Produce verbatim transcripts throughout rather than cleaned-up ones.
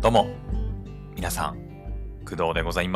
どうも、皆さん、工藤でございます。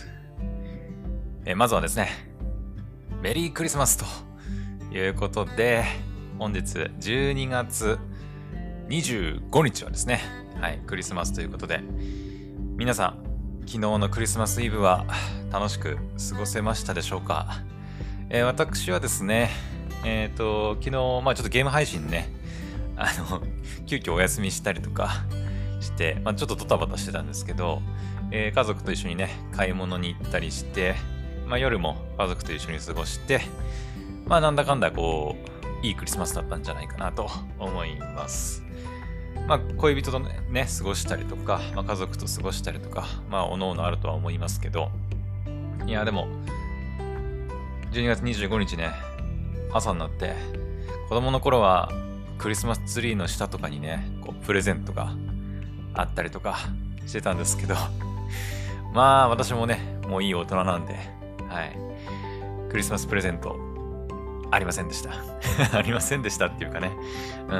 えまずはですね、メリークリスマスということで、本日じゅうにがつにじゅうごにちはですね、はい、クリスマスということで、皆さん、昨日のクリスマスイブは楽しく過ごせましたでしょうか。えー、私はですね、えっと、昨日、まあちょっとゲーム配信ね、あの、急遽お休みしたりとかして、まあちょっとドタバタしてたんですけど、えー、家族と一緒にね、買い物に行ったりして、まあ夜も家族と一緒に過ごして、まあなんだかんだこう、いいクリスマスだったんじゃないかなと思います。まあ恋人とね、過ごしたりとか、まあ家族と過ごしたりとか、まあおのおのあるとは思いますけど、いやでも、じゅうにがつにじゅうごにちね、朝になって、子供の頃はクリスマスツリーの下とかにね、こうプレゼントがあったりとかしてたんですけど、まあ私もね、もういい大人なんで、はい。クリスマスプレゼント、ありませんでした。ありませんでしたっていうかね。うん。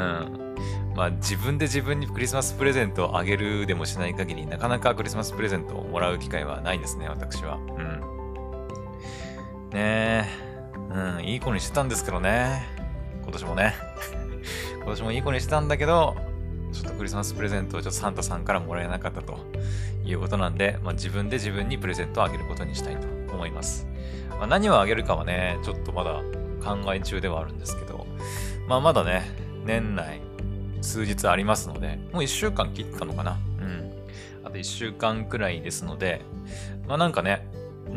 まあ自分で自分にクリスマスプレゼントをあげるでもしない限り、なかなかクリスマスプレゼントをもらう機会はないですね、私は。うん。ねえ。うん、いい子にしてたんですけどね。今年もね。今年もいい子にしてたんだけど、ちょっとクリスマスプレゼントをちょっとサンタさんからもらえなかったということなんで、まあ、自分で自分にプレゼントをあげることにしたいと思います。まあ、何をあげるかはね、ちょっとまだ考え中ではあるんですけど、まあまだね、年内数日ありますので、もういっしゅうかん切ったのかな。うん。あといっしゅうかんくらいですので、まあなんかね、うん、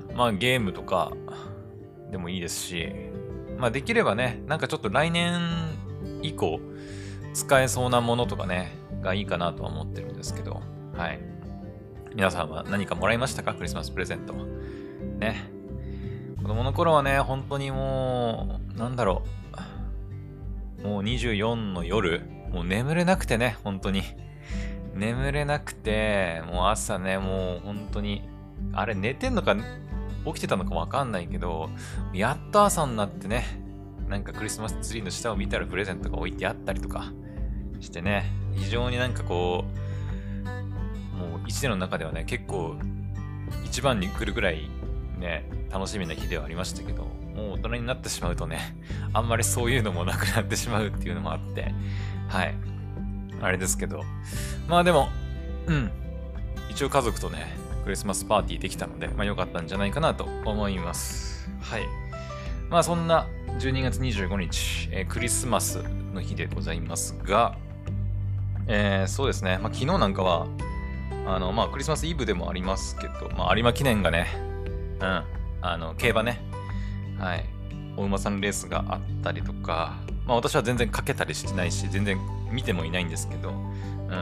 まあゲームとかでもいいですし、まあできればね、なんかちょっと来年以降、使えそうなものとかね、がいいかなとは思ってるんですけど、はい。皆さんは何かもらいましたか？クリスマスプレゼント。ね。子供の頃はね、本当にもう、なんだろう。もうにじゅうよっかの夜、もう眠れなくてね、本当に。眠れなくて、もう朝ね、もう本当に、あれ寝てんのか、起きてたのかわかんないけど、やっと朝になってね、なんかクリスマスツリーの下を見たらプレゼントが置いてあったりとかしてね、非常になんかこう、もう一年の中ではね、結構一番に来るぐらいね、楽しみな日ではありましたけど、もう大人になってしまうとね、あんまりそういうのもなくなってしまうっていうのもあって、はい。あれですけど、まあでも、うん。一応家族とね、クリスマスパーティーできたので、まあ良かったんじゃないかなと思います。はい。まあそんなじゅうにがつにじゅうごにち、えー、クリスマスの日でございますが、えー、そうですね、まあ昨日なんかは、あの、まあクリスマスイブでもありますけど、まあ有馬記念がね、うん、あの、競馬ね、はい、お馬さんレースがあったりとか、まあ私は全然かけたりしてないし、全然見てもいないんですけど、うん。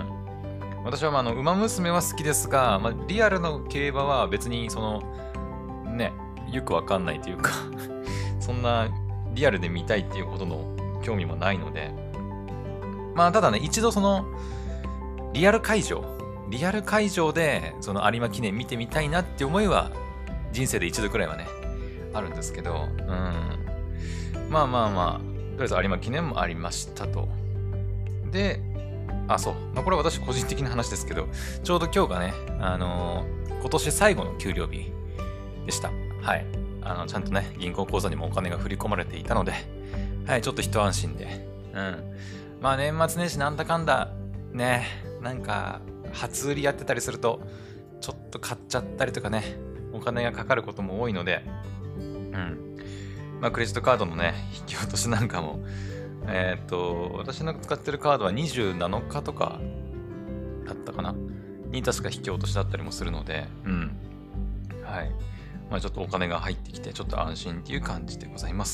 私はまああの、馬娘は好きですが、まあリアルの競馬は別にその、ね、よくわかんないというか、そんなリアルで見たいっていうことの興味もないので、まあただね、一度その、リアル会場、リアル会場でその有馬記念見てみたいなって思いは、人生で一度くらいはね、あるんですけど、うん。まあまあまあ、とりあえず有馬記念もありましたと。で、あ、そう。まあこれは私個人的な話ですけど、ちょうど今日がね、あのー、今年最後の給料日でした。はい。あの、ちゃんとね、銀行口座にもお金が振り込まれていたので、はい、ちょっと一安心で。うん。まあ年末年始なんだかんだ、ね、なんか、初売りやってたりすると、ちょっと買っちゃったりとかね、お金がかかることも多いので、うん。まあクレジットカードのね、引き落としなんかも、えっと、私の使ってるカードはにじゅうなのかとかだったかなに確か引き落としだったりもするので、うん。はい。まあちょっとお金が入ってきて、ちょっと安心っていう感じでございます。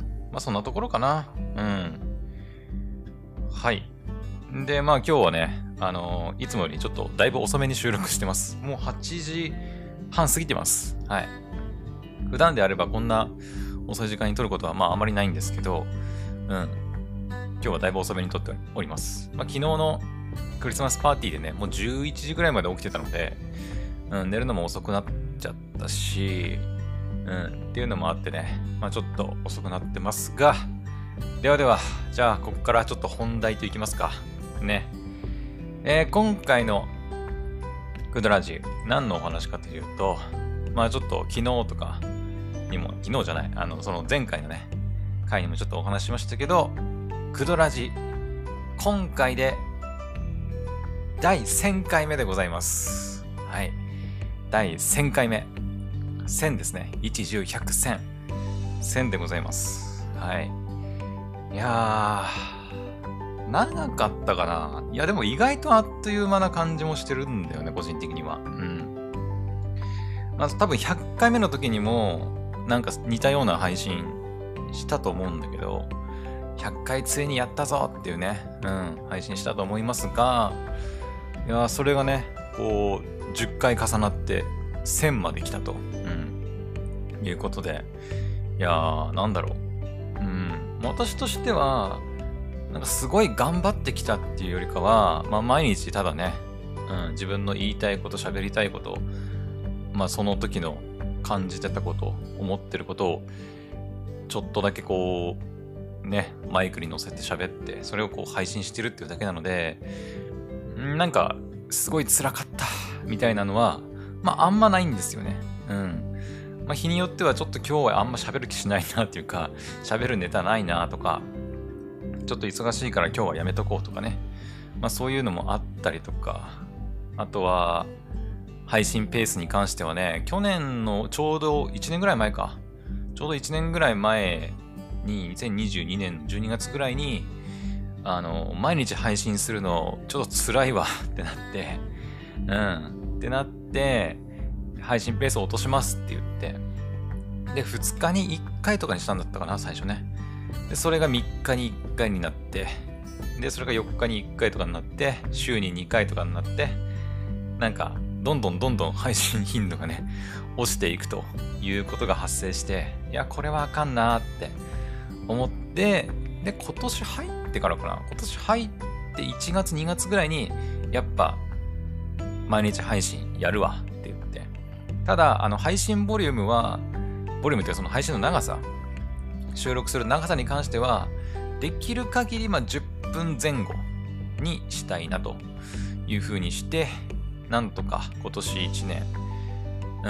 まあそんなところかな。うん。はい。で、まあ今日はね、あのー、いつもよりちょっとだいぶ遅めに収録してます。もうはちじはん過ぎてます。はい。普段であればこんな遅い時間に撮ることはまああまりないんですけど、うん。今日はだいぶ遅めに撮っております。まあ昨日のクリスマスパーティーでね、もうじゅういちじぐらいまで起きてたので、うん、寝るのも遅くなっちゃったし、うん、っていうのもあってね、まあちょっと遅くなってますが、ではでは、じゃあここからちょっと本題といきますか。ね。えー、今回のクドラジ、何のお話かというと、まあちょっと昨日とかにも、昨日じゃない、あの、その前回のね、回にもちょっとお話ししましたけど、クドラジ、今回でだいせんかいめでございます。はい。だいせんかいめ。せんですね。いち、じゅう、ひゃく、せん。せんでございます。はい。いやー、長かったかな。いや、でも意外とあっという間な感じもしてるんだよね、個人的には。うん。まず多分ひゃっかいめの時にも、なんか似たような配信したと思うんだけど、ひゃっかいついにやったぞっていうね、うん、配信したと思いますが、いやー、それがね、こう、じゅっかい重なってせんまで来たと、うん、いうことで、いやー、なんだろう。うん、私としては、なんかすごい頑張ってきたっていうよりかは、まあ毎日ただね、うん、自分の言いたいこと、喋りたいこと、まあその時の感じてたこと、思ってることを、ちょっとだけこう、ね、マイクに乗せて喋って、それをこう配信してるっていうだけなので、んなんか、すごい辛かったみたいなのは、まああんまないんですよね。うん。まあ日によってはちょっと今日はあんま喋る気しないなっていうか、喋るネタないなとか、ちょっと忙しいから今日はやめとこうとかね。まあそういうのもあったりとか、あとは、配信ペースに関してはね、去年のちょうどいちねんぐらい前か。ちょうどいちねんぐらい前に、にせんにじゅうにねんのじゅうにがつぐらいに、あの、毎日配信するのちょっと辛いわってなって、うん。ってなって、配信ペースを落としますって言って、で、ふつかにいっかいとかにしたんだったかな、最初ね。で、それがみっかにいっかいになって、で、それがよっかにいっかいとかになって、週ににかいとかになって、なんか、どんどんどんどん配信頻度がね、落ちていくということが発生して、いや、これはあかんなーって思って、で、今年入ってからかな、今年入っていちがつ、にがつぐらいに、やっぱ、毎日配信やるわって言って。ただ、あの、配信ボリュームは、ボリュームっていうかその配信の長さ、収録する長さに関しては、できる限り、まあ、じゅっぷんぜん後にしたいなというふうにして、なんとか今年いちねん、うん、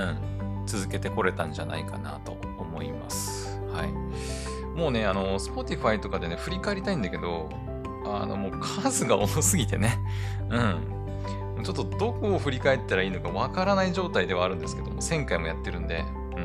続けてこれたんじゃないかなと思います。はい。もうね、あの、Spotify とかでね、振り返りたいんだけど、あの、もう数が多すぎてね、うん。ちょっとどこを振り返ったらいいのかわからない状態ではあるんですけども、せんかいもやってるんで、うん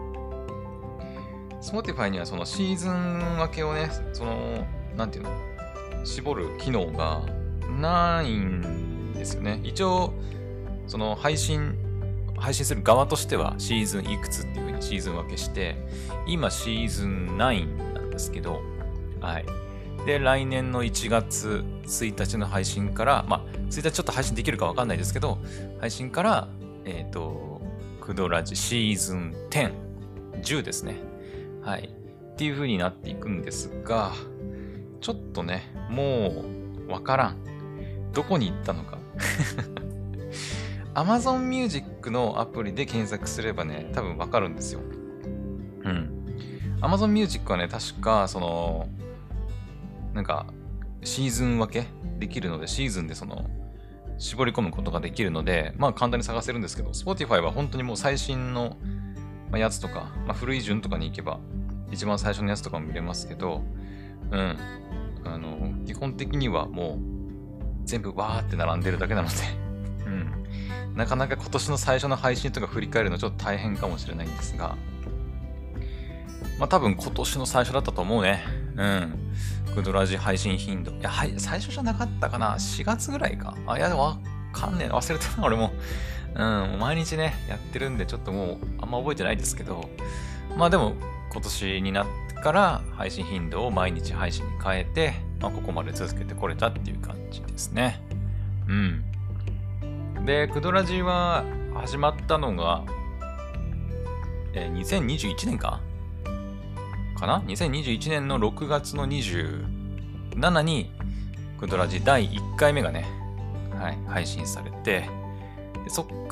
。Spotify にはそのシーズン分けをね、その、なんていうの、絞る機能がないんですよね。一応、その配信、配信する側としてはシーズンいくつっていう風にシーズン分けして、今シーズンナインなんですけど、はい。で、来年のいちがつついたちの配信から、まあ、ついたちちょっと配信できるかわかんないですけど、配信から、えっと、クドラジシーズンじゅう、じゅうですね。はい。っていう風になっていくんですが、ちょっとね、もう、わからん。どこに行ったのか。Amazon Music のアプリで検索すればね、多分わかるんですよ。うん。Amazon Music はね、確か、その、なんか、シーズン分けできるので、シーズンでその、絞り込むことができるので、まあ簡単に探せるんですけど、Spotify は本当にもう最新のやつとか、まあ古い順とかに行けば、一番最初のやつとかも見れますけど、うん。あの、基本的にはもう、全部わーって並んでるだけなので、うん。なかなか今年の最初の配信とか振り返るのちょっと大変かもしれないんですが、まあ多分今年の最初だったと思うね。うん。クドラジ配信頻度。いや、はい、最初じゃなかったかな。しがつぐらいか。あ、いや、わかんねえ。忘れたな、俺も。うん、毎日ね、やってるんで、ちょっともう、あんま覚えてないですけど、まあでも、今年になってから配信頻度を毎日配信に変えて、まあここまで続けてこれたっていう感じですね。うん。で、クドラジは始まったのが、えー、にせんにじゅういちねんかかな ?にせんにじゅういちねんのろくがつのにじゅうしちにに、クドラジだいいっかいめがね、はい、配信されて、でそっから、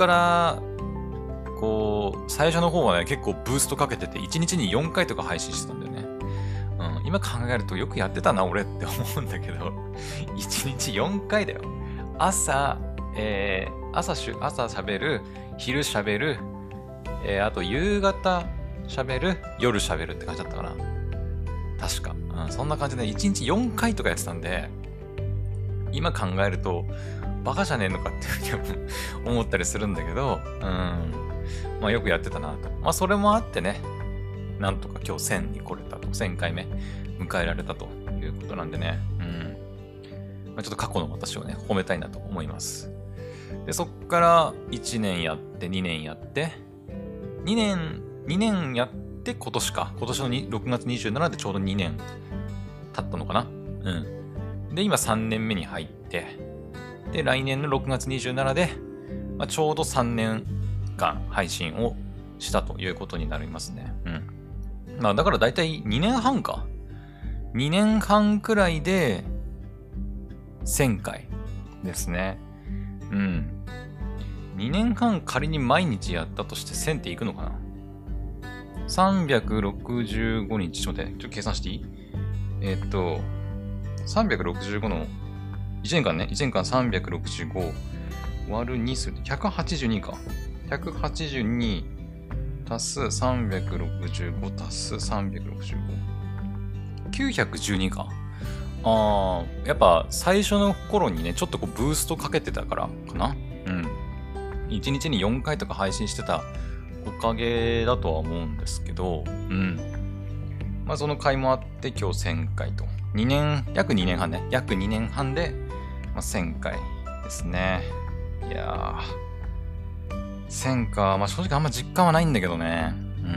こう、最初の方はね、結構ブーストかけてて、いちにちによんかいとか配信してたんだよね。うん、今考えるとよくやってたな、俺って思うんだけど、いちにちよんかいだよ。朝、 えー、朝しゅ、朝喋る、昼喋る、えー、あと夕方喋る、夜喋るって感じだったかな。確か。うん、そんな感じでいちにちよんかいとかやってたんで、今考えると、バカじゃねえのかっていうふうに思ったりするんだけど、うん。まあよくやってたなと。まあそれもあってね、なんとか今日せんに来れたと、せんかいめ迎えられたということなんでね、うん。まあ、ちょっと過去の私をね、褒めたいなと思います。で、そっからいちねんやって、にねんやって、にねん、にねんやって今年か。今年のろくがつにじゅうしちでちょうどにねん経ったのかな。うん。で、今さんねんめに入って、で、来年のろくがつにじゅうしちで、まあ、ちょうどさんねんかん配信をしたということになりますね。うん。まあ、だからだいたいにねんはんか。にねんはんくらいで、せんかいですね。うん。にねんはん仮に毎日やったとしてせんっていくのかな ?さんびゃくろくじゅうごにち、ちょっと待って、ちょっと計算していい？えー、っと、さんびゃくろくじゅうごの、いちねんかんね、いちねんかんさんびゃくろくじゅうご割るにするとひゃくはちじゅうにか。ひゃくはちじゅうに足すさんびゃくろくじゅうご足すさんびゃくろくじゅうご。きゅうひゃくじゅうにか。あー、やっぱ最初の頃にね、ちょっとこうブーストかけてたからかな。うん。いちにちによんかいとか配信してたおかげだとは思うんですけど、うん。まあその回もあって今日せんかいと。にねん、約にねんはんね。約にねんはんで、まあ、せんかいですね。いやー。せんか。まあ正直あんま実感はないんだけどね。うん。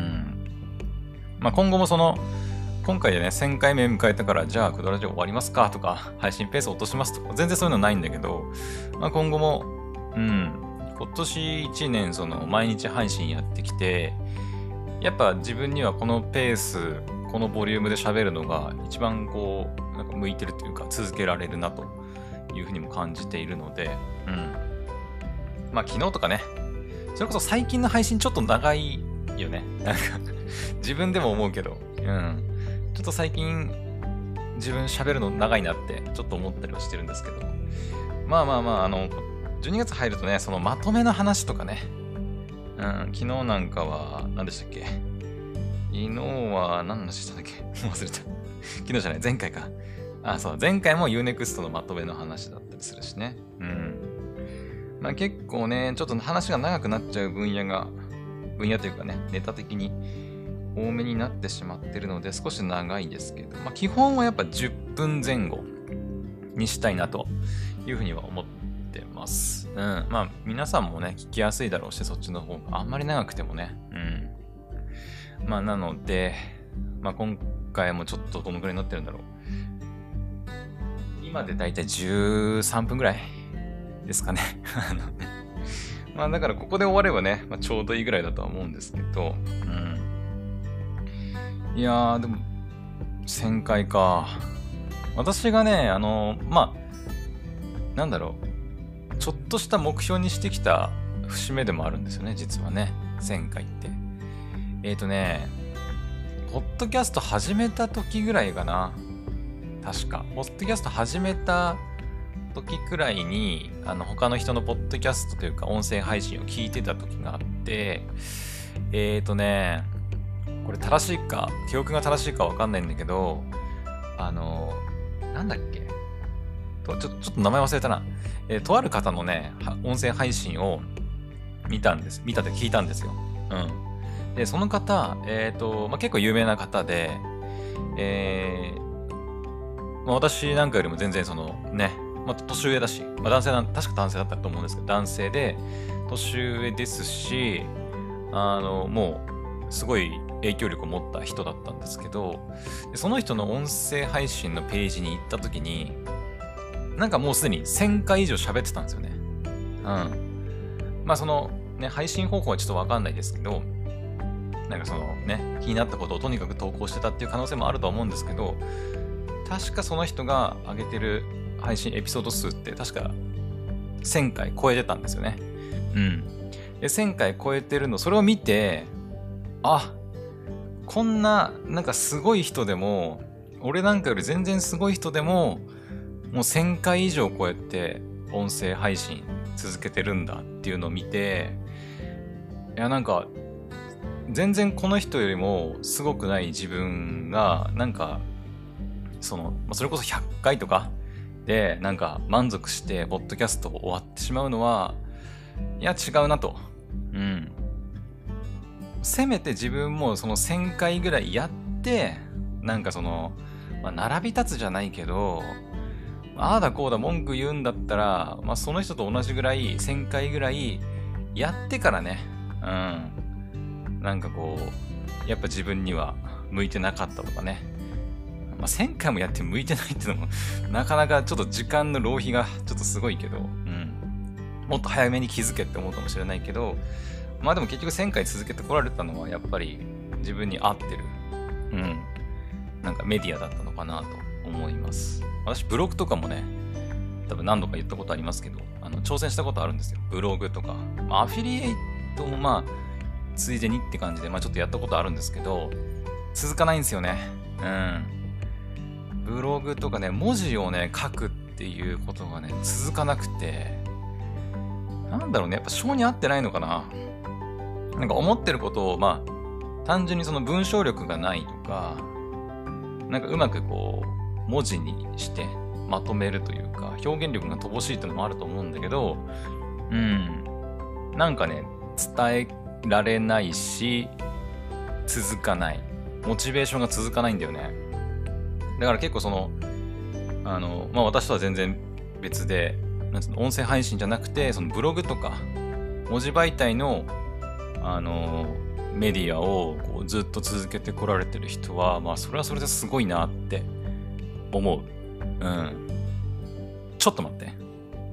まあ今後もその、今回でね、せんかいめ迎えたから、じゃあ、クドラジオ終わりますかとか、配信ペース落としますとか、全然そういうのないんだけど、まあ、今後も、うん、今年いちねん、その、毎日配信やってきて、やっぱ自分にはこのペース、このボリュームで喋るのが、一番こう、なんか向いてるというか、続けられるなというふうにも感じているので、うん。まあ、昨日とかね、それこそ最近の配信ちょっと長いよね。なんか自分でも思うけど、うん。ちょっと最近自分喋るの長いなってちょっと思ったりはしてるんですけど。まあまあまあ、あの、じゅうにがつ入るとね、そのまとめの話とかね。うん、昨日なんかは、何でしたっけ？昨日は何の話したんだっけ？もう忘れた。昨日じゃない、前回か。あ、そう、前回も ユーネクスト のまとめの話だったりするしね。うん。まあ結構ね、ちょっと話が長くなっちゃう分野が、分野というかね、ネタ的に多めになってしまってるので少し長いですけど、まあ、基本はやっぱじゅっぷんぜん後にしたいなというふうには思ってます。うん。まあ皆さんもね、聞きやすいだろうし、そっちの方があんまり長くてもね。うん。まあなので、まあ今回もちょっとどのくらいになってるんだろう。今でだいたいじゅうさんぷんぐらいですかね。まあだからここで終わればね、まあ、ちょうどいいぐらいだとは思うんですけど、うん。いやー、でも、せんかいか。私がね、あのー、まあ、なんだろう。ちょっとした目標にしてきた節目でもあるんですよね、実はね。せんかいって。えーとね、ポッドキャスト始めた時ぐらいかな。確か。ポッドキャスト始めた時くらいに、あの、他の人のポッドキャストというか、音声配信を聞いてた時があって、えーとね、これ正しいか、記憶が正しいかわかんないんだけど、あの、なんだっけとちょ、ちょっと名前忘れたな。えー、とある方のね、音声配信を見たんです。見たって聞いたんですよ。うん。で、その方、えっと、まあ、結構有名な方で、えー、まあ、私なんかよりも全然そのね、まあ、年上だし、まあ、男性なん、確か男性だったと思うんですけど、男性で、年上ですし、あの、もう、すごい影響力を持った人だったんですけど、でその人の音声配信のページに行った時に、なんかもうすでにせんかい以上喋ってたんですよね。うん。まあそのね、配信方法はちょっとわかんないですけど、なんかそのね、気になったことをとにかく投稿してたっていう可能性もあると思うんですけど、確かその人が上げてる配信エピソード数って確かせんかい超えてたんですよね。うん。で、せんかい超えてるの、それを見て、あ、こんな、なんかすごい人でも、俺なんかより全然すごい人でも、もうせんかい以上超えて音声配信続けてるんだっていうのを見て、いやなんか全然この人よりもすごくない自分がなんかそのそれこそひゃっかいとかでなんか満足してポッドキャストを終わってしまうのはいや違うなと。うん。せめて自分もそのせんかいぐらいやってなんかその、まあ、並び立つじゃないけど、ああだこうだ文句言うんだったら、まあ、その人と同じぐらいせんかいぐらいやってからね、うん、なんかこうやっぱ自分には向いてなかったとかね、まあ、せんかいもやって向いてないっていうのもなかなかちょっと時間の浪費がちょっとすごいけど、うん、もっと早めに気づけって思うかもしれないけど、まあでも結局せんかい続けてこられたのはやっぱり自分に合ってる、うん、なんかメディアだったのかなと思います。私ブログとかもね、多分何度か言ったことありますけど、あの挑戦したことあるんですよ。ブログとか、まあ、アフィリエイトもまあついでにって感じで、まあちょっとやったことあるんですけど、続かないんですよね。うん。ブログとかね、文字をね書くっていうことがね続かなくて、なんだろうね、やっぱ性に合ってないのかな。なんか思ってることをまあ単純にその文章力がないとか、なんかうまくこう文字にしてまとめるというか表現力が乏しいっていうのもあると思うんだけど、うん、なんかね伝えられないし続かない、モチベーションが続かないんだよね。だから結構そのあのまあ私とは全然別で、なんつうの、音声配信じゃなくてそのブログとか文字媒体のあのメディアをこうずっと続けてこられてる人は、まあそれはそれですごいなって思う。うん。ちょっと待って。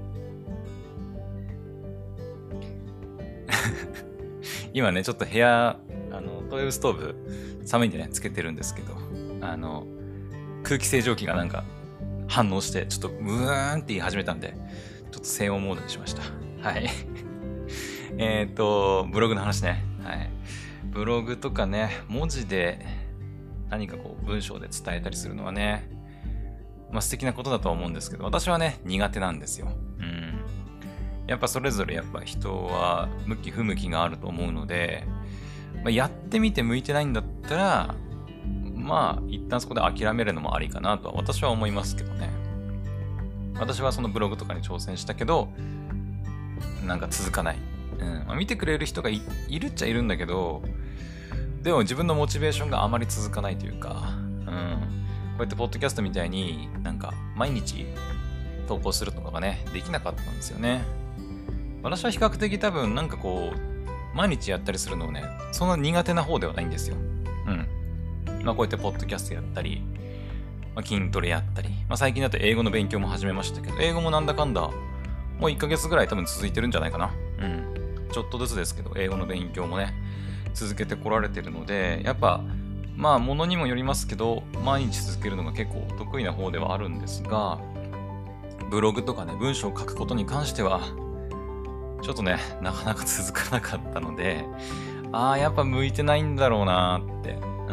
今ね、ちょっと部屋、あの、灯油ストーブ寒いんでね、つけてるんですけど、あの、空気清浄機がなんか反応して、ちょっとブーンって言い始めたんで、ちょっと静音モードにしました。はい。えっと、ブログの話ね。はい。ブログとかね、文字で何かこう文章で伝えたりするのはね、まあ素敵なことだとは思うんですけど、私はね、苦手なんですよ。うん。やっぱそれぞれやっぱ人は向き不向きがあると思うので、まあ、やってみて向いてないんだったら、まあ一旦そこで諦めるのもありかなとは私は思いますけどね。私はそのブログとかに挑戦したけど、なんか続かない。うんまあ、見てくれる人が い, いるっちゃいるんだけど、でも自分のモチベーションがあまり続かないというか、うん、こうやってポッドキャストみたいになんか毎日投稿するとかがね、できなかったんですよね。私は比較的多分なんかこう、毎日やったりするのをね、そんな苦手な方ではないんですよ。うん。まあこうやってポッドキャストやったり、まあ、筋トレやったり、まあ最近だと英語の勉強も始めましたけど、英語もなんだかんだ、もういっかげつぐらい多分続いてるんじゃないかな。うん。ちょっとずつですけど、英語の勉強もね、続けてこられてるので、やっぱ、まあ、ものにもよりますけど、毎日続けるのが結構得意な方ではあるんですが、ブログとかね、文章を書くことに関しては、ちょっとね、なかなか続かなかったので、ああ、やっぱ向いてないんだろうなーって、うん、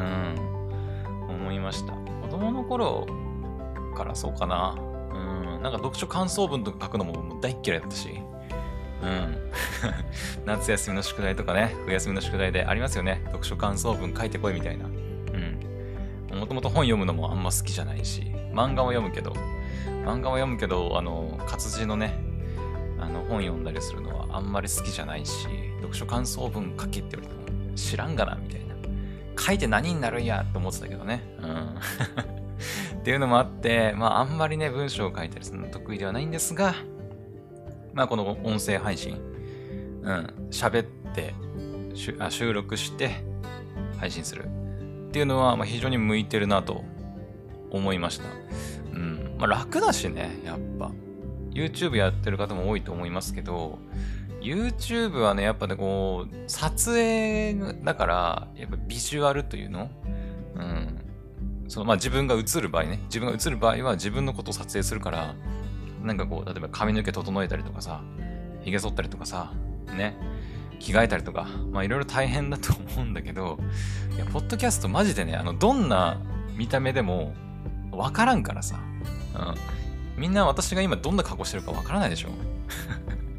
思いました。子供の頃からそうかな。うん、なんか読書感想文とか書くのも大っ嫌いだったし、うん。夏休みの宿題とかね、冬休みの宿題でありますよね。読書感想文書いてこいみたいな。うん。もともと本読むのもあんま好きじゃないし、漫画を読むけど、漫画を読むけど、あの、活字のね、あの、本読んだりするのはあんまり好きじゃないし、読書感想文書けって言われても知らんがな、みたいな。書いて何になるんやって思ってたけどね。うん。っていうのもあって、まあ、あんまりね、文章を書いたりするの得意ではないんですが、まあこの音声配信、うん、喋って収録して配信するっていうのはまあ非常に向いてるなと思いました。うん、まあ楽だしね、やっぱ YouTube やってる方も多いと思いますけど、YouTube はねやっぱねこう撮影だからやっぱビジュアルというの、うん、そのまあ自分が映る場合ね、自分が映る場合は自分のことを撮影するから。なんかこう、例えば髪の毛整えたりとかさ、髭剃ったりとかさ、ね、着替えたりとか、まあいろいろ大変だと思うんだけど、いや、ポッドキャストマジでね、あの、どんな見た目でもわからんからさ、うん。みんな私が今どんな格好してるかわからないでしょ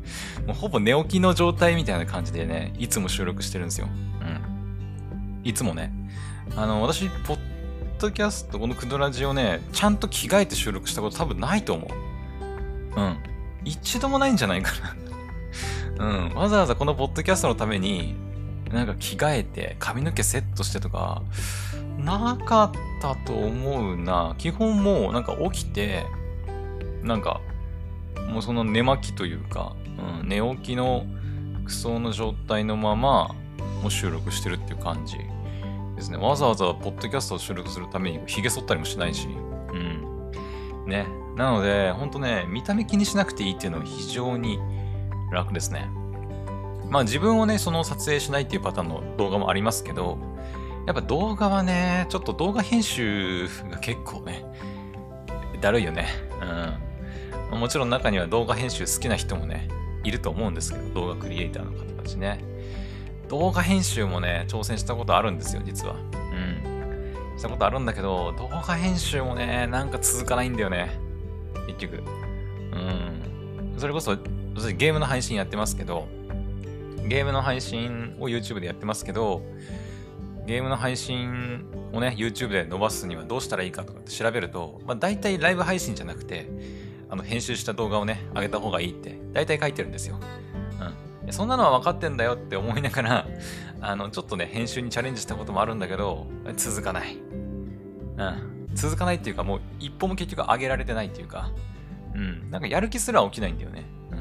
もうほぼ寝起きの状態みたいな感じでね、いつも収録してるんですよ。うん。いつもね。あの、私、ポッドキャスト、このクドラジをね、ちゃんと着替えて収録したこと多分ないと思う。うん。一度もないんじゃないかな。うん。わざわざこのポッドキャストのために、なんか着替えて、髪の毛セットしてとか、なかったと思うな。基本もう、なんか起きて、なんか、もうその寝巻きというか、うん、寝起きの服装の状態のまま、もう収録してるっていう感じですね。わざわざポッドキャストを収録するために髭剃ったりもしないし、うん。ね。なので、ほんとね、見た目気にしなくていいっていうのは非常に楽ですね。まあ自分をね、その撮影しないっていうパターンの動画もありますけど、やっぱ動画はね、ちょっと動画編集が結構ね、だるいよね。うん。もちろん中には動画編集好きな人もね、いると思うんですけど、動画クリエイターの方たちね。動画編集もね、挑戦したことあるんですよ、実は。うん。したことあるんだけど、動画編集もね、なんか続かないんだよね。結局。うん。それこそ、私ゲームの配信やってますけど、ゲームの配信を YouTube でやってますけど、ゲームの配信をね、YouTube で伸ばすにはどうしたらいいかとかって調べると、まあ大体ライブ配信じゃなくて、あの編集した動画をね、上げた方がいいって大体書いてるんですよ。うん。そんなのは分かってんだよって思いながら、あの、ちょっとね、編集にチャレンジしたこともあるんだけど、続かない。うん。続かないっていうか、もう一歩も結局上げられてないっていうか、うん。なんかやる気すら起きないんだよね。うん。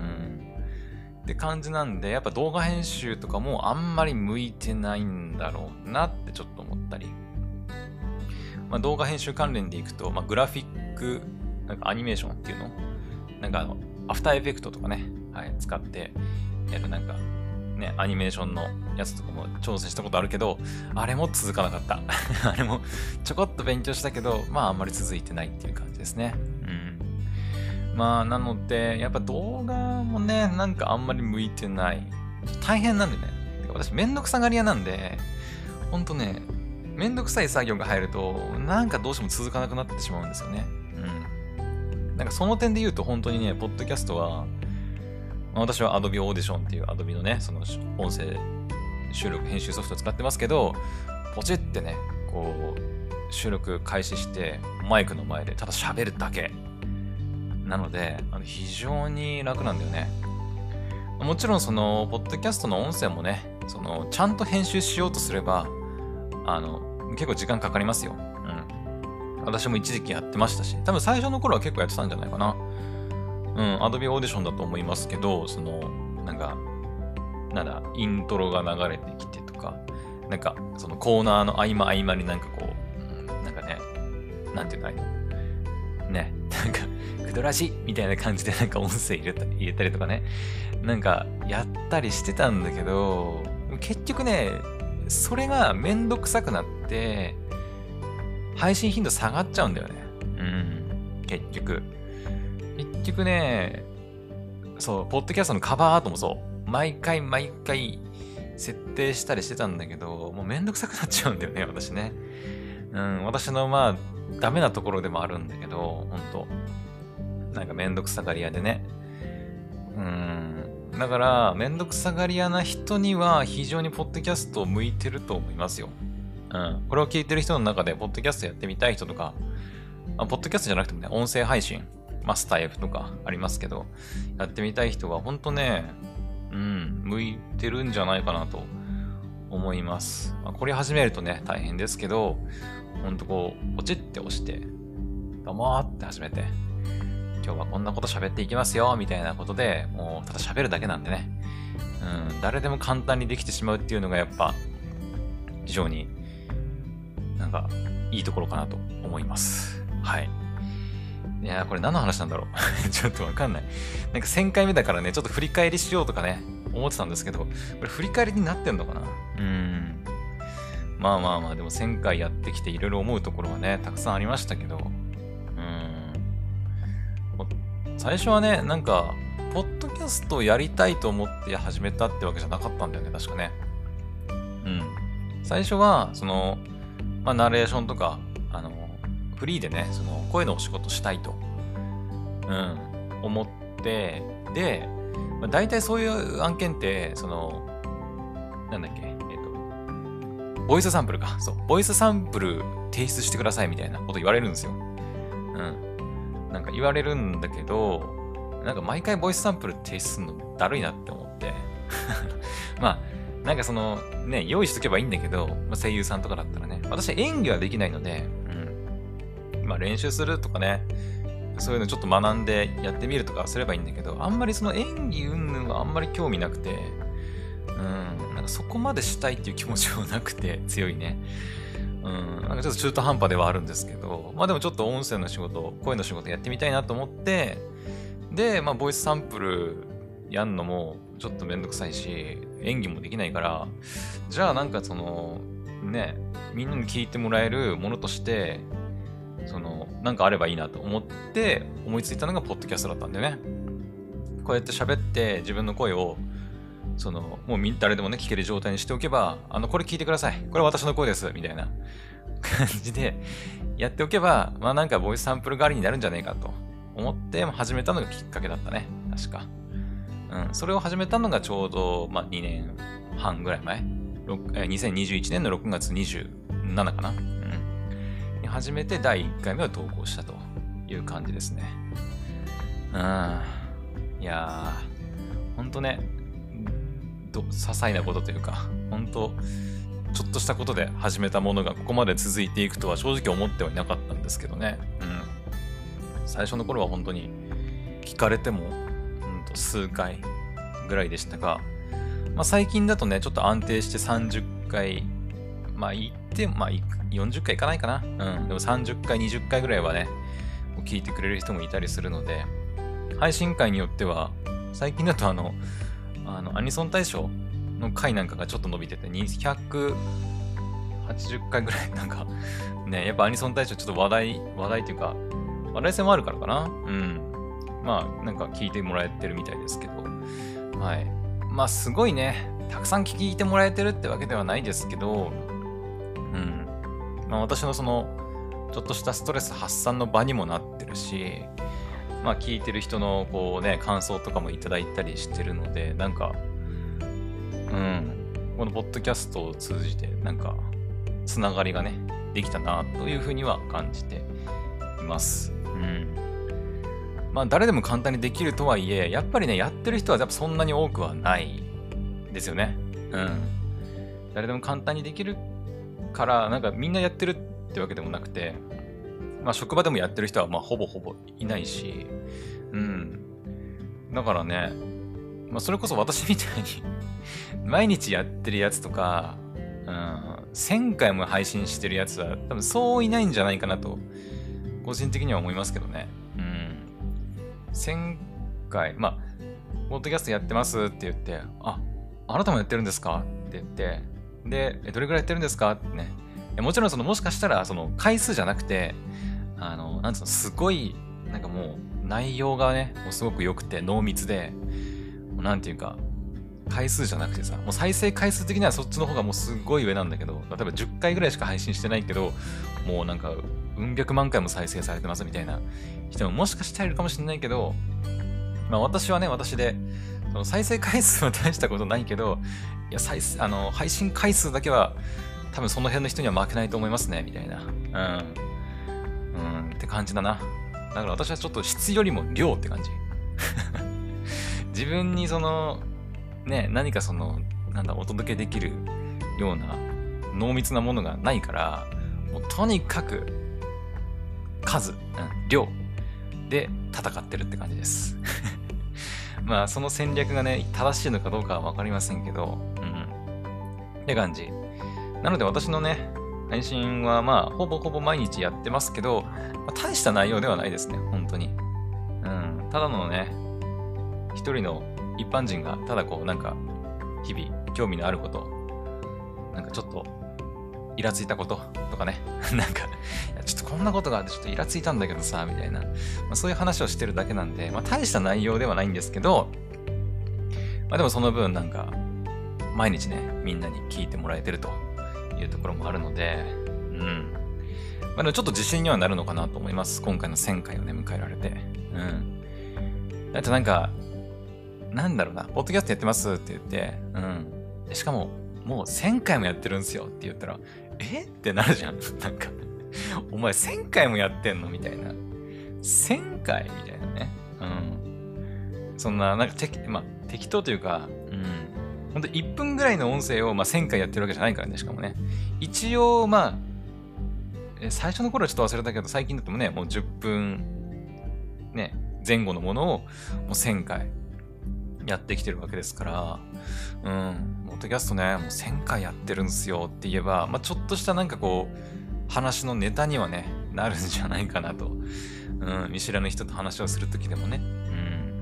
って感じなんで、やっぱ動画編集とかもあんまり向いてないんだろうなってちょっと思ったり。まあ、動画編集関連でいくと、まあ、グラフィック、なんかアニメーションっていうのなんかあの、アフターエフェクトとかね、はい、使ってやるなんか、ね、アニメーションのやつとかも挑戦したことあるけど、あれも続かなかった。あれもちょこっと勉強したけど、まああんまり続いてないっていう感じですね。うん。まあなので、やっぱ動画もね、なんかあんまり向いてない。大変なんでね。私めんどくさがり屋なんで、ほんとね、めんどくさい作業が入ると、なんかどうしても続かなくなってしまうんですよね。うん。なんかその点で言うと本当にね、ポッドキャストは、私は Adobe Audition っていう Adobe のね、その音声収録編集ソフトを使ってますけど、ポチってね、こう、収録開始して、マイクの前でただ喋るだけ。なので、あの非常に楽なんだよね。もちろんその、ポッドキャストの音声もね、その、ちゃんと編集しようとすれば、あの、結構時間かかりますよ。うん。私も一時期やってましたし、多分最初の頃は結構やってたんじゃないかな。うん、Adobe Audition だと思いますけど、その、なんか、なんだ、イントロが流れてきてとか、なんか、そのコーナーの合間合間になんかこう、なんかね、なんていうの、ね、なんか、クドラジみたいな感じでなんか音声入れた入れたりとかね、なんかやったりしてたんだけど、結局ね、それがめんどくさくなって、配信頻度下がっちゃうんだよね。うん、結局。結局ね、そう、ポッドキャストのカバーアートもそう、毎回毎回設定したりしてたんだけど、もうめんどくさくなっちゃうんだよね、私ね。うん、私のまあ、ダメなところでもあるんだけど、ほんと。なんかめんどくさがり屋でね。うん。だから、めんどくさがり屋な人には非常にポッドキャストを向いてると思いますよ。うん。これを聞いてる人の中で、ポッドキャストやってみたい人とか、あポッドキャストじゃなくてもね、音声配信、まあ、スタイフとかありますけど、やってみたい人は本当ね、うん、向いてるんじゃないかなと思います。まあ、これ始めるとね、大変ですけど、ほんとこう、ポチって押して、どうもーって始めて、今日はこんなこと喋っていきますよ、みたいなことで、もうただ喋るだけなんでね、うん、誰でも簡単にできてしまうっていうのがやっぱ、非常になんか、いいところかなと思います。はい。いやー、これ何の話なんだろうちょっとわかんない。なんかせんかいめだからね、ちょっと振り返りしようとかね、思ってたんですけど、これ振り返りになってんのかなうーん。まあまあまあ、でもせんかいやってきていろいろ思うところはね、たくさんありましたけど、うーん。最初はね、なんか、ポッドキャストをやりたいと思って始めたってわけじゃなかったんだよね、確かね。うん。最初は、その、まあ、ナレーションとか、あの、フリーでね、その声のお仕事したいと、うん、思って、で、 まあ、大体そういう案件って、その、なんだっけ、えっと、ボイスサンプルか。そう、ボイスサンプル提出してくださいみたいなこと言われるんですよ。うん。なんか言われるんだけど、なんか毎回ボイスサンプル提出するのだるいなって思って。まあ、なんかその、ね、用意しとけばいいんだけど、まあ、声優さんとかだったらね、私演技はできないので、うん。まあ練習するとかね、そういうのちょっと学んでやってみるとかすればいいんだけど、あんまりその演技云々はあんまり興味なくて、うん、なんかそこまでしたいっていう気持ちはなくて、強いね。うん、なんかちょっと中途半端ではあるんですけど、まあでもちょっと音声の仕事、声の仕事やってみたいなと思って、で、まあボイスサンプルやんのもちょっとめんどくさいし、演技もできないから、じゃあなんかその、ね、みんなに聞いてもらえるものとして、その、なんかあればいいなと思って思いついたのがポッドキャストだったんだよね。こうやって喋って自分の声を、その、もうみ誰でもね、聞ける状態にしておけば、あの、これ聞いてください。これ私の声です。みたいな感じでやっておけば、まあなんかボイスサンプル代わりになるんじゃないかと思って始めたのがきっかけだったね。確か。うん。それを始めたのがちょうど、まあにねんはんぐらい前。にせんにじゅういちねんのろくがつにじゅうしちかな。始めてだいいっかいめを投稿したという感じですね。うん。いやー、ほんとね、ど、些細なことというか、ほんと、ちょっとしたことで始めたものがここまで続いていくとは正直思ってはいなかったんですけどね。うん。最初の頃は本当に聞かれても、うんと数回ぐらいでしたが、まあ最近だとね、ちょっと安定してさんじゅっかい、まあ言っても、まあよんじゅっかいいかないかな。うん。でもさんじゅっかい、にじゅっかいぐらいはね、聞いてくれる人もいたりするので、配信会によっては、最近だとあの、あの、アニソン大賞の回なんかがちょっと伸びてて、にひゃくはちじゅっかいぐらい、なんか、ね、やっぱアニソン大賞ちょっと話題、話題っていうか、話題性もあるからかな。うん。まあ、なんか聞いてもらえてるみたいですけど、はい。まあ、すごいね、たくさん聞いてもらえてるってわけではないですけど、うん。まあ、私のその、ちょっとしたストレス発散の場にもなってるし、まあ、聞いてる人のこうね、感想とかもいただいたりしてるので、なんか、うん、このポッドキャストを通じて、なんか、つながりがね、できたなというふうには感じています。うん。まあ、誰でも簡単にできるとはいえ、やっぱりね、やってる人はやっぱそんなに多くはないですよね。うん。誰でも簡単にできるから、なんかみんなやってるってわけでもなくて、まあ職場でもやってる人はまあほぼほぼいないし、うん。だからね、まあそれこそ私みたいに毎日やってるやつとか、うん、せんかいも配信してるやつは多分そういないんじゃないかなと、個人的には思いますけどね。うん。せんかい、まあ、ポッドキャストやってますって言って、あ、あなたもやってるんですかって言って、で、どれくらいやってるんですかってね。もちろんそのもしかしたらその回数じゃなくて、あの、なんつうの、すごい、なんかもう内容がね、もうすごく良くて濃密で、もうなんていうか、回数じゃなくてさ、もう再生回数的にはそっちの方がもうすごい上なんだけど、例えばじゅっかいぐらいしか配信してないけど、もうなんか、うん百万回も再生されてますみたいな人ももしかしたらいるかもしれないけど、まあ私はね、私で、その再生回数は大したことないけど、いや、再あの、配信回数だけは、多分その辺の人には負けないと思いますね、みたいな。うん。うん、って感じだな。だから私はちょっと質よりも量って感じ。自分にその、ね、何かその、なんだ、お届けできるような濃密なものがないから、もうとにかく、数、うん、量で戦ってるって感じです。まあ、その戦略がね、正しいのかどうかはわかりませんけど、うん。って感じ。なので私のね、配信はまあ、ほぼほぼ毎日やってますけど、まあ、大した内容ではないですね、本当に。うん。ただのね、一人の一般人が、ただこう、なんか、日々、興味のあること、なんかちょっと、イラついたこととかね、なんか、いやちょっとこんなことがあって、ちょっとイラついたんだけどさ、みたいな、まあ、そういう話をしてるだけなんで、まあ、大した内容ではないんですけど、まあ、でもその分、なんか、毎日ね、みんなに聞いてもらえてるというところもあるので、うん。まあ、でもちょっと自信にはなるのかなと思います。今回のせんかいをね、迎えられて。うん。だってなんか、 なんだろうな、ポッドキャストやってますって言って、うん。しかも、もうせんかいもやってるんですよって言ったら、えってなるじゃん。なんか、お前せんかいもやってんのみたいな。せんかいみたいなね。うん。そんな、なんか適、まあ、適当というか、うん。ほんといっぷんぐらいの音声を、まあ、せんかいやってるわけじゃないからね、しかもね。一応、まあ、え最初の頃はちょっと忘れたけど、最近だともね、もうじゅっぷん、ね、前後のものをもうせんかいやってきてるわけですから、うん、ポッドキャストね、もうせんかいやってるんすよって言えば、まあ、ちょっとしたなんかこう、話のネタにはね、なるんじゃないかなと。うん、見知らぬ人と話をするときでもね、うん、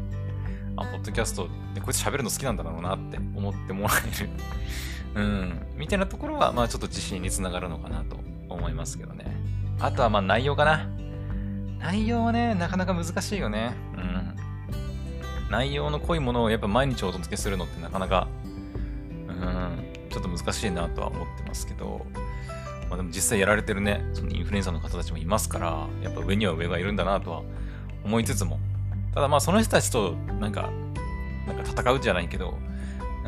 あ、ポッドキャストでこいつ喋るの好きなんだろうなって思ってもらえる。うん、みたいなところは、まあちょっと自信につながるのかなと思いますけどね。あとはまあ内容かな。内容はね、なかなか難しいよね。うん。内容の濃いものをやっぱ毎日お届けするのってなかなか、うん、ちょっと難しいなとは思ってますけど、まあでも実際やられてるね、そのインフルエンサーの方たちもいますから、やっぱ上には上がいるんだなとは思いつつも、ただまあその人たちとなんか、なんか戦うじゃないけど、うん、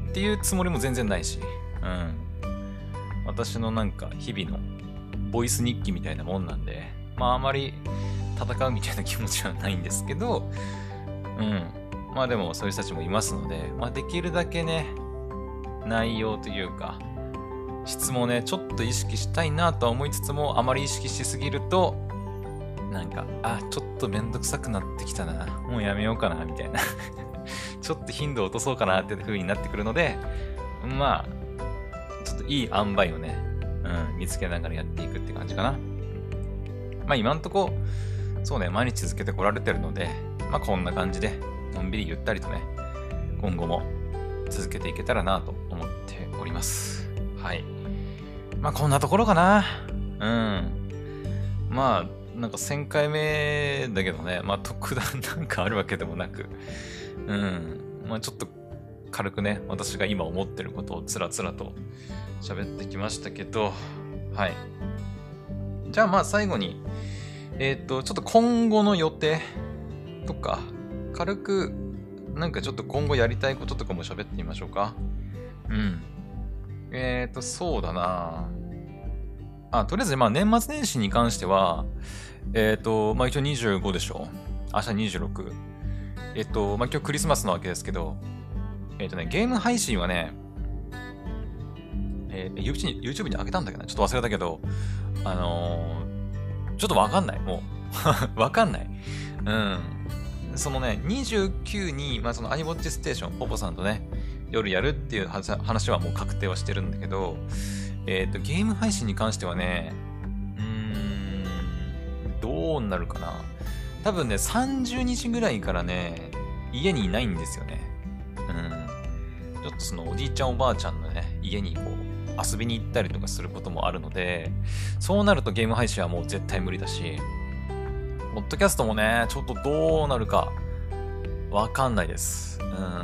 っていうつもりも全然ないし、うん。私のなんか日々のボイス日記みたいなもんなんで、まああまり戦うみたいな気持ちはないんですけど、うん。まあでもそういう人たちもいますので、まあできるだけね、内容というか、質もね、ちょっと意識したいなとは思いつつも、あまり意識しすぎると、なんか、あ、ちょっとめんどくさくなってきたな。もうやめようかな、みたいな。ちょっと頻度を落とそうかなっていう風になってくるので、まあ、ちょっといい塩梅をね、うん、見つけながらやっていくって感じかな。まあ今んとこ、そうね、毎日続けてこられてるので、まあこんな感じで、のんびりゆったりとね、今後も続けていけたらなと思っております。はい。まあこんなところかな。うん。まあ、なんかせんかいめだけどね、まあ特段なんかあるわけでもなく、うん。まあちょっと軽くね、私が今思ってることをつらつらと喋ってきましたけど、はい。じゃあまあ最後に、えっと、ちょっと今後の予定とか、軽くなんかちょっと今後やりたいこととかも喋ってみましょうか。うん。えっと、そうだなあ、とりあえずまあ年末年始に関しては、えっと、まあ一応にじゅうごでしょ。明日にじゅうろく。えっと、まあ今日クリスマスなわけですけど、えっとね、ゲーム配信はね、えー、YouTube に、YouTube に上げたんだけどな。ちょっと忘れたけど、あのー、ちょっとわかんない。もう、わかんない。うん。そのね、にじゅうくに、まあそのアニウォッチステーション、ポポさんとね、夜やるっていう話はもう確定はしてるんだけど、えっと、ゲーム配信に関してはね、うーん、どうなるかな。多分ね、さんじゅうにちぐらいからね、家にいないんですよね。うん。ちょっとそのおじいちゃんおばあちゃんのね、家にこう、遊びに行ったりとかすることもあるので、そうなるとゲーム配信はもう絶対無理だし、ポッドキャストもね、ちょっとどうなるか、わかんないです。うん。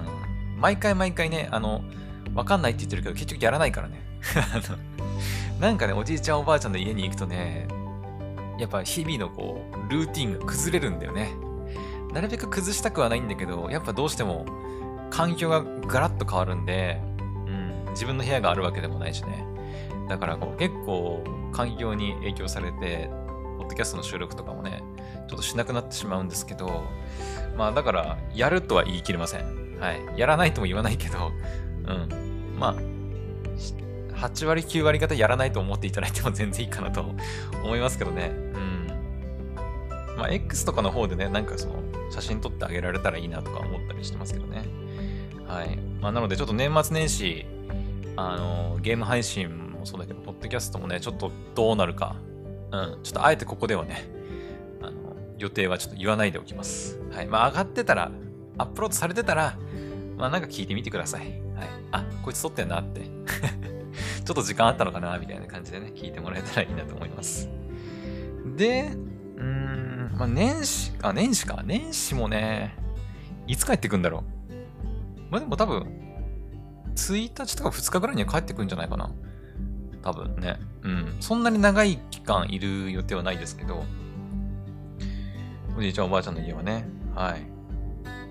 毎回毎回ね、あの、わかんないって言ってるけど、結局やらないからね。なんかね、おじいちゃんおばあちゃんの家に行くとね、やっぱ日々のこう、ルーティンが崩れるんだよね。なるべく崩したくはないんだけど、やっぱどうしても環境がガラッと変わるんで、うん、自分の部屋があるわけでもないしね。だからこう結構環境に影響されて、ポッドキャストの収録とかもね、ちょっとしなくなってしまうんですけど、まあだから、やるとは言い切れません。はい。やらないとも言わないけど、うん。まあ、はちわりきゅうわり方やらないと思っていただいても全然いいかなと思いますけどね。うん。まあ X とかの方でね、なんかその写真撮ってあげられたらいいなとか思ったりしてますけどね。はい。まあなのでちょっと年末年始、あの、ゲーム配信もそうだけど、ポッドキャストもね、ちょっとどうなるか。うん。ちょっとあえてここではね、あの、予定はちょっと言わないでおきます。はい。まあ上がってたら、アップロードされてたら、まあなんか聞いてみてください。はい。あ、こいつ撮ってんなって。ちょっと時間あったのかなみたいな感じでね、聞いてもらえたらいいなと思います。で、うーん、まあ年始、あ、年始か。年始もね、いつ帰ってくんだろう。まあでも多分、ついたちとかふつかぐらいには帰ってくんじゃないかな。多分ね。うん。そんなに長い期間いる予定はないですけど、おじいちゃんおばあちゃんの家はね。はい。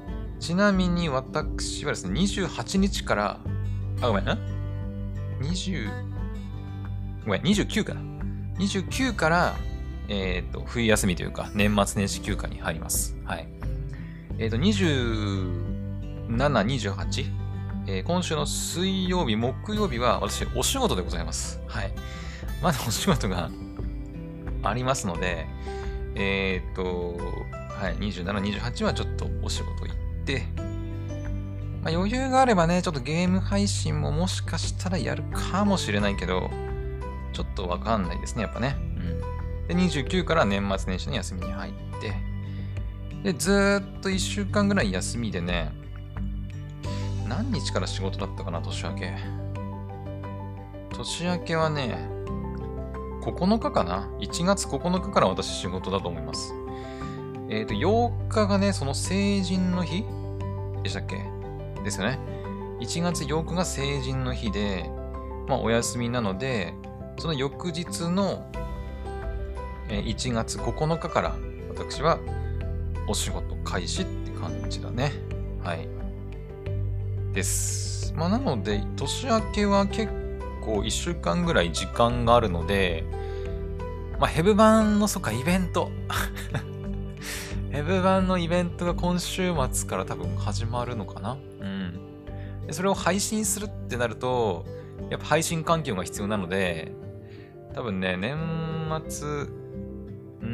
ちなみに私はですね、にじゅうはちにちから、あ、ごめん、ん ?にじゅう、ごめん、にじゅうきゅうかな。にじゅうきゅうから、えっと、冬休みというか、年末年始休暇に入ります。はい。えっと、にじゅうなな、にじゅうはち、えー、今週の水曜日、木曜日は私、お仕事でございます。はい。まだお仕事がありますので、えっと、はい、にじゅうなな、にじゅうはちはちょっとお仕事行って、まあ、余裕があればね、ちょっとゲーム配信ももしかしたらやるかもしれないけど、ちょっとわかんないですね、やっぱね。うん。で、にじゅうくから年末年始の休みに入って、で、ずーっといっしゅうかんぐらい休みでね、何日から仕事だったかな、年明け。年明けはね、ここのかかな ?いちがつここのかから私仕事だと思います。えっと、ようかがね、その成人の日でしたっけですよね。いちがつようかが成人の日で、まあお休みなので、その翌日のいちがつここのかから私はお仕事開始って感じだね。はい。です。まあなので、年明けは結構いっしゅうかんぐらい時間があるので、まあヘブ版の、そっか、イベント。ヘブ版のイベントが今週末から多分始まるのかな。うん。でそれを配信するってなると、やっぱ配信環境が必要なので、多分ね、年末、うん、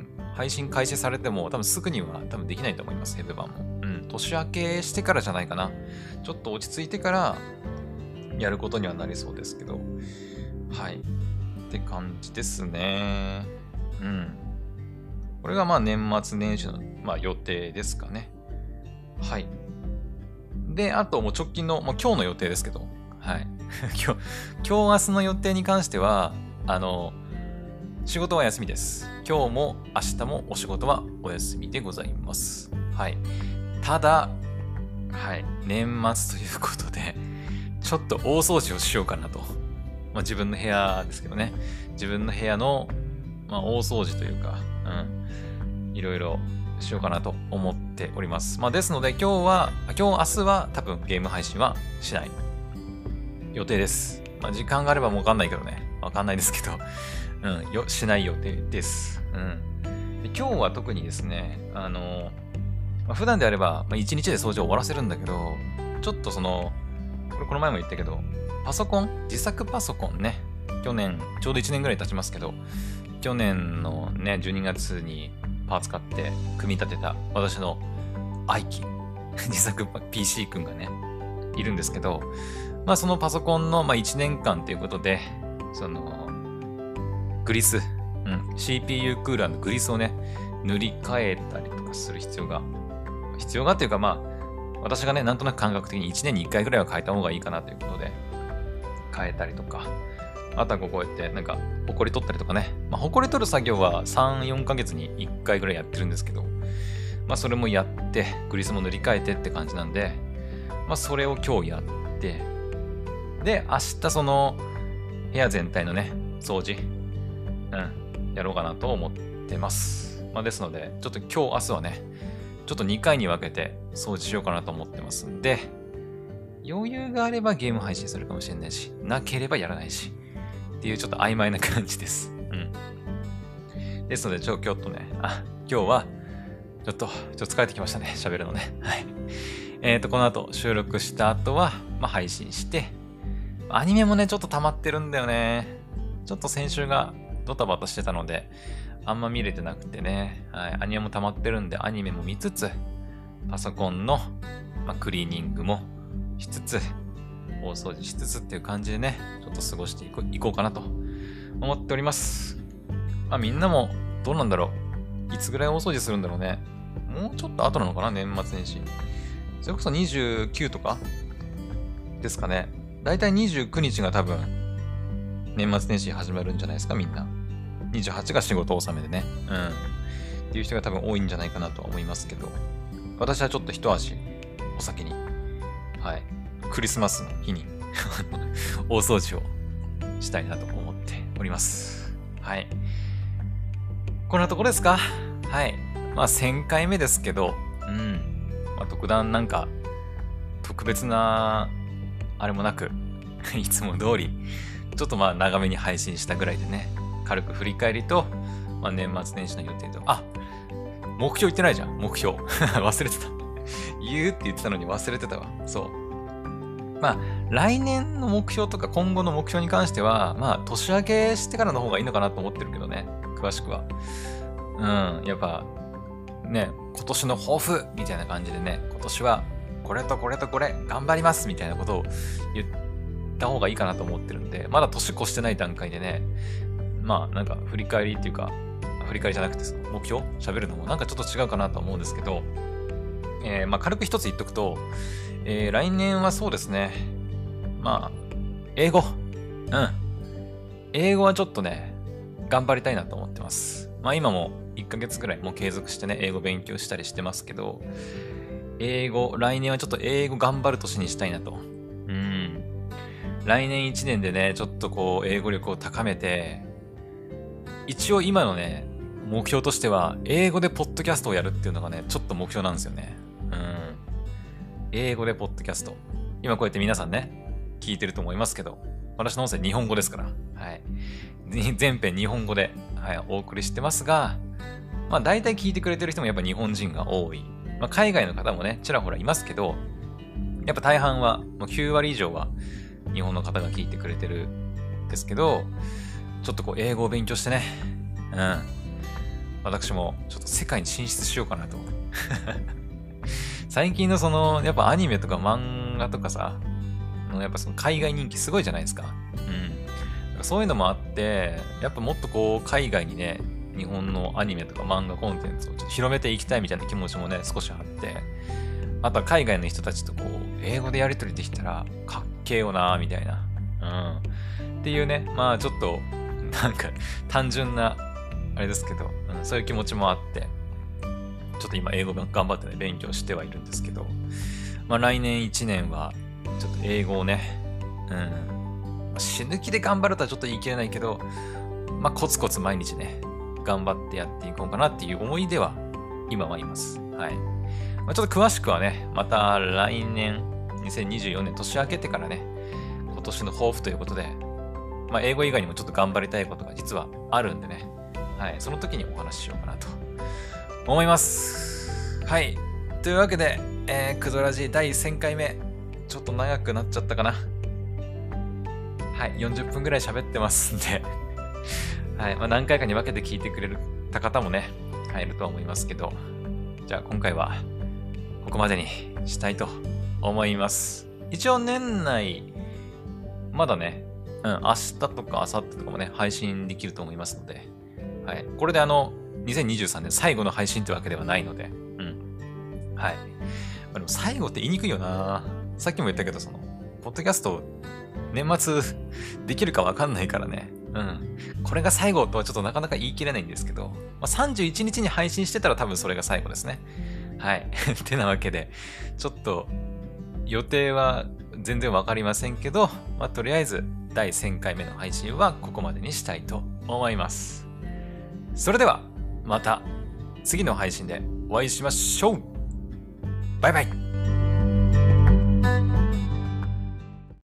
配信開始されても多分すぐには多分できないと思います、ヘブ版も。うん、年明けしてからじゃないかな。ちょっと落ち着いてからやることにはなりそうですけど、はい。って感じですね。うん。これがまあ年末年始の、まあ、予定ですかね。はい。で、あともう直近の、もう今日の予定ですけど、はい。今日、今日明日の予定に関しては、あの、仕事は休みです。今日も明日もお仕事はお休みでございます。はい。ただ、はい。年末ということで、ちょっと大掃除をしようかなと。まあ自分の部屋ですけどね。自分の部屋の、まあ、大掃除というか、うん。いろいろしようかなと思っております。まあですので今日は、今日明日は多分ゲーム配信はしない予定です。まあ時間があればもうわかんないけどね。わかんないですけど、うん、よ、しない予定です。うん。で今日は特にですね、あの、まあ、普段であれば、まあ、いちにちで掃除を終わらせるんだけど、ちょっとその、これこの前も言ったけど、パソコン、自作パソコンね、去年、ちょうどいちねんぐらい経ちますけど、去年のね、じゅうにがつにパーツ買って組み立てた私の愛機、自作 ピーシー 君がね、いるんですけど、まあそのパソコンの、まあ、いちねんかんということで、その、グリス、うん、シーピーユー クーラーのグリスをね、塗り替えたりとかする必要が、必要がっていうかまあ、私がね、なんとなく感覚的にいちねんにいっかいぐらいは変えた方がいいかなということで、変えたりとか、あとはこうやってなんか、ホコリ取ったりとかね、まあ、ホコリ取る作業はさん、よんかげつにいっかいぐらいやってるんですけど、まあそれもやって、グリスも塗り替えてって感じなんで、まあそれを今日やって、で、明日その部屋全体のね、掃除、うん、やろうかなと思ってます。まあですので、ちょっと今日、明日はね、ちょっとにかいに分けて掃除しようかなと思ってますんで、余裕があればゲーム配信するかもしれないし、なければやらないし、っていうちょっと曖昧な感じです。うん。ですので、ちょ、今日とね、あ、今日は、ちょっと、ちょっと疲れてきましたね、喋るのね。はい。えっと、この後、収録した後は、まあ、配信して、アニメもね、ちょっと溜まってるんだよね。ちょっと先週がドタバタしてたので、あんま見れてなくてね、はい、アニメも溜まってるんで、アニメも見つつ、パソコンの、まあ、クリーニングもしつつ、大掃除しつつっていう感じでね、ちょっと過ごしていこいこうかなと思っております。まあみんなもどうなんだろう。いつぐらい大掃除するんだろうね。もうちょっと後なのかな、年末年始。それこそにじゅうくとかですかね。だいたいにじゅうくにちが多分、年末年始始まるんじゃないですか、みんな。にじゅうはちが仕事納めでね。うん。っていう人が多分多いんじゃないかなとは思いますけど、私はちょっと一足お先に、はい、クリスマスの日に大掃除をしたいなと思っております。はい。こんなところですか？はい。まあせんかいめですけど、うん。 まあ、特段なんか、特別な、あれもなく、いつも通り、ちょっとまあ長めに配信したぐらいでね、軽く振り返りと、まあ、年末年始の予定と、あ、目標言ってないじゃん、目標。忘れてた。言うって言ってたのに忘れてたわ。そう。まあ、来年の目標とか今後の目標に関しては、まあ、年明けしてからの方がいいのかなと思ってるけどね、詳しくは。うん、やっぱ、ね、今年の抱負みたいな感じでね、今年はこれとこれとこれ頑張りますみたいなことを言った方がいいかなと思ってるんで、まだ年越してない段階でね、まあなんか振り返りっていうか、振り返りじゃなくてその目標喋るのもなんかちょっと違うかなと思うんですけど、えー、まあ軽く一つ言っとくと、えー、来年はそうですね、まあ、英語。うん。英語はちょっとね、頑張りたいなと思ってます。まあ今もいっかげつくらいもう継続してね、英語勉強したりしてますけど、英語、来年はちょっと英語頑張る年にしたいなと。うん。来年いちねんでね、ちょっとこう、英語力を高めて、一応今のね、目標としては、英語でポッドキャストをやるっていうのがね、ちょっと目標なんですよね。うん。英語でポッドキャスト。今こうやって皆さんね、聞いてると思いますけど、私の音声日本語ですから、はい。全編日本語で、はい、お送りしてますが、まあ大体聞いてくれてる人もやっぱ日本人が多い。まあ海外の方もね、ちらほらいますけど、やっぱ大半は、もうきゅうわり以上は日本の方が聞いてくれてるんですけど、ちょっとこう英語を勉強してね、うん。私もちょっと世界に進出しようかなと。最近のその、やっぱアニメとか漫画とかさ、やっぱその海外人気すごいじゃないですか。うん。そういうのもあって、やっぱもっとこう海外にね、日本のアニメとか漫画コンテンツをちょっと広めていきたいみたいな気持ちもね、少しあって、あとは海外の人たちとこう、英語でやりとりできたら、かっけえよなみたいな。うん。っていうね、まあちょっと、なんか単純な、あれですけど、うん、そういう気持ちもあって、ちょっと今英語頑張ってね、勉強してはいるんですけど、まあ来年いちねんは、ちょっと英語をね、うん、死ぬ気で頑張るとはちょっと言い切れないけど、まあコツコツ毎日ね、頑張ってやっていこうかなっていう思いでは、今はいます。はい。まあ、ちょっと詳しくはね、また来年、にせんにじゅうよねん年明けてからね、今年の抱負ということで、まあ英語以外にもちょっと頑張りたいことが実はあるんでね、はい、その時にお話ししようかなと思います。はい。というわけで、えー、クドラジだいせんかいめ、ちょっと長くなっちゃったかな。はい、よんじゅっぷんぐらい喋ってますんで、はい、まあ、何回かに分けて聞いてくれた方もね、はい、いるとは思いますけど、じゃあ今回はここまでにしたいと思います。一応年内、まだね、うん、明日とか明後日とかもね、配信できると思いますので、はい。これであの、にせんにじゅうさんねん最後の配信ってわけではないので、うん。はい。まあ、でも最後って言いにくいよな。さっきも言ったけど、その、ポッドキャスト、年末できるかわかんないからね。うん。これが最後とはちょっとなかなか言い切れないんですけど、まあ、さんじゅういちにちに配信してたら多分それが最後ですね。はい。ってなわけで、ちょっと予定は全然わかりませんけど、まあ、とりあえずだいせんかいめの配信はここまでにしたいと思います。それではまた次の配信でお会いしましょう。バイバイ。